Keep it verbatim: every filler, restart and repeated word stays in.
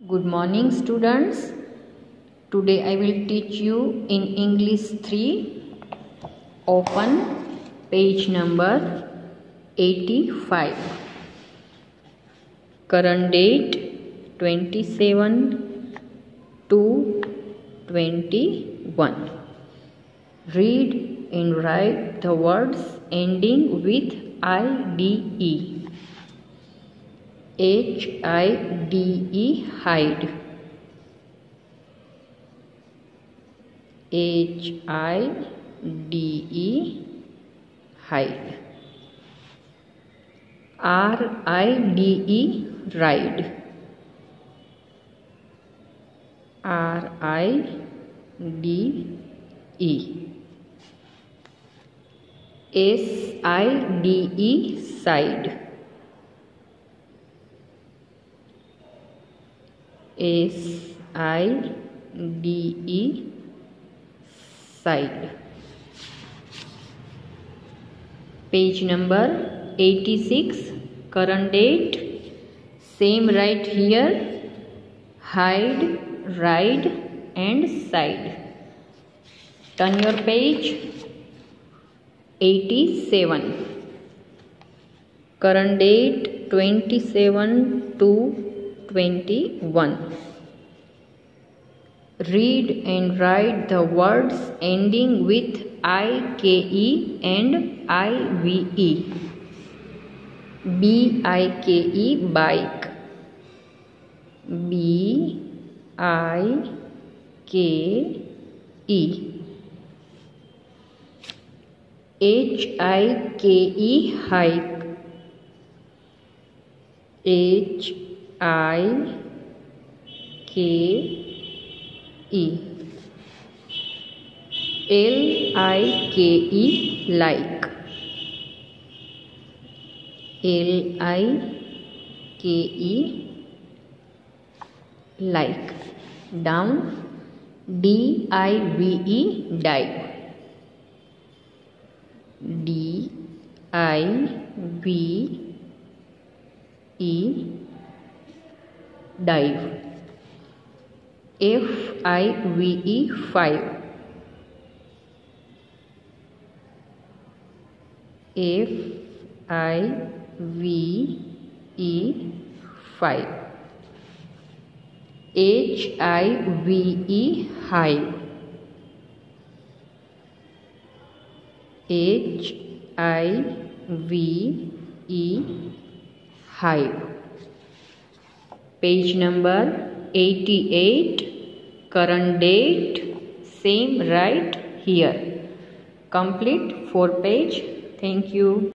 Good morning, students. Today I will teach you in English three. Open page number eighty-five. Current date twenty-seven to twenty-one. Read and write the words ending with I D E. H I D E, hide. H I D E, hide. R I D E, ride. R I D E. S I D E, side. S I D E, side. Page number eighty-six. Current date. Same right here. Hide, ride and side. Turn your page. eighty-seven. Current date twenty-seven to twenty-one. Read and write the words ending with I K E and I V E. B I K E, bike. B I K E. H I K E, hike. H I K E. L I K E, like. L I K E, like. Down. D I V E, dive. D I V E, dive. F I V E, five. F I V E, five. H I V E, hive. H I V E, hive. Page number eighty-eight. Current date. Same right here. Complete four page. Thank you.